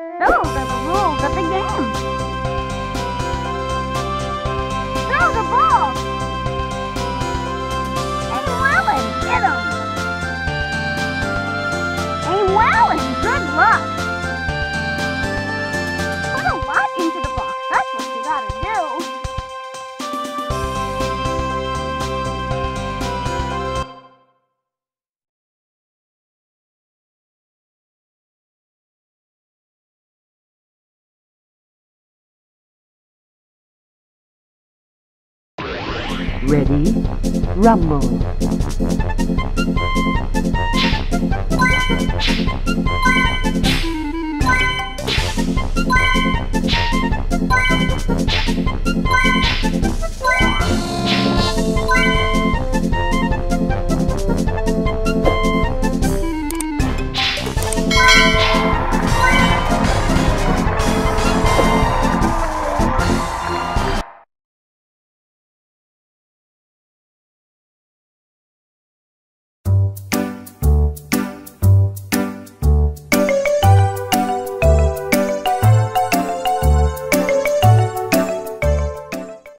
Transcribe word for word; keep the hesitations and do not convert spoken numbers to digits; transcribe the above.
Those are the rules of the game. Throw the ball. Aim well and hit 'em. Aim well and good luck. Put a lot into the box. That's what you gotta do. Ready? Rumble.